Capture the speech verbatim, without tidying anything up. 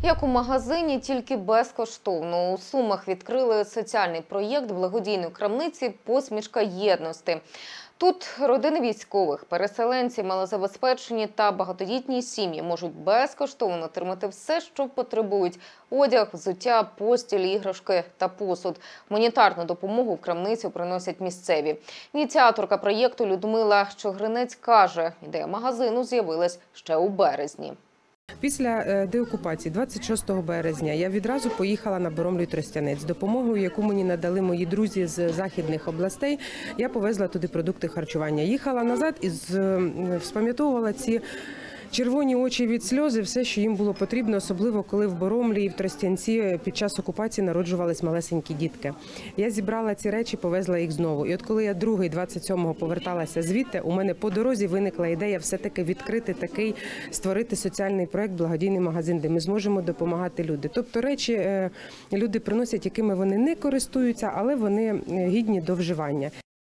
Як у магазині, тільки безкоштовно. У Сумах відкрили соціальний проєкт благодійної крамниці «Посмішка єдності». Тут родини військових, переселенці, малозабезпечені та багатодітні сім'ї можуть безкоштовно отримати все, що потребують – одяг, взуття, постіль, іграшки та посуд. Гуманітарну допомогу в крамницю приносять місцеві. Ініціаторка проєкту Людмила Щогринець каже, ідея магазину з'явилась ще у березні. Після деокупації двадцять шостого березня я відразу поїхала на Боромлю і Тростянець. З допомогою, яку мені надали мої друзі з західних областей, я повезла туди продукти харчування. Їхала назад і спам'ятовувала ці червоні очі від сльози, все, що їм було потрібно, особливо коли в Боромлі і в Тростянці під час окупації народжувались малесенькі дітки. Я зібрала ці речі, повезла їх знову. І от коли я другий, двадцять сьомого поверталася звідти, у мене по дорозі виникла ідея все-таки відкрити такий, створити соціальний проєкт «Благодійний магазин», де ми зможемо допомагати люди. Тобто речі люди приносять, якими вони не користуються, але вони гідні до вживання.